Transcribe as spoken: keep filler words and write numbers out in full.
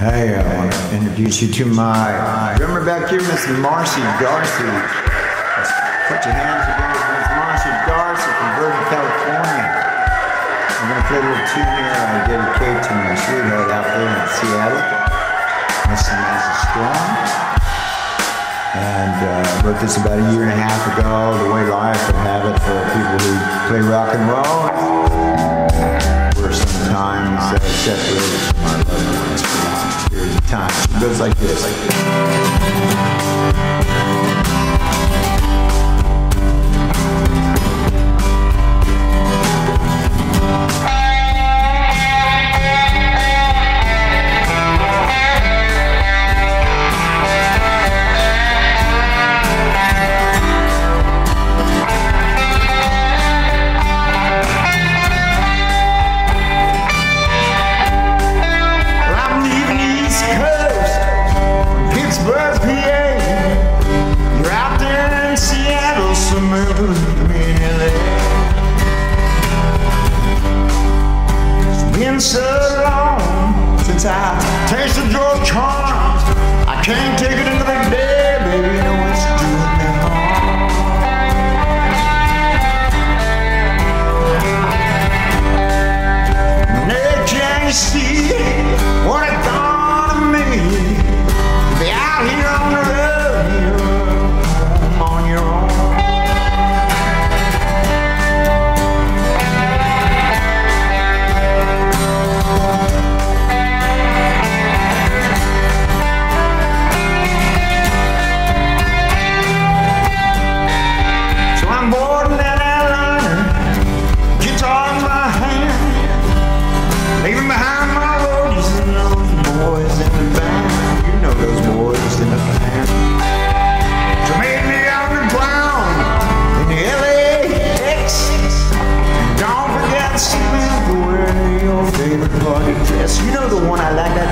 Hey, I want to introduce you to my drummer back here, Miss Marcy Darcy. Let's put your hands together for Miss Marcy Darcy from Berkeley, California. I'm going to play a little tune here I dedicate to my sweetheart out there in Seattle, Miss Samantha Storm. And uh, I wrote this about a year and a half ago, the way life would have it for people who play rock and roll. We're sometimes uh, separated from our loved ones for long periods of time. It goes like this, like this. It's been so long since I tasted your charms. I can't take it another day, baby. You know it's doing me harm. They can't see what it's done to me. Be out here on the road, you're home on your own. You know the one I like, that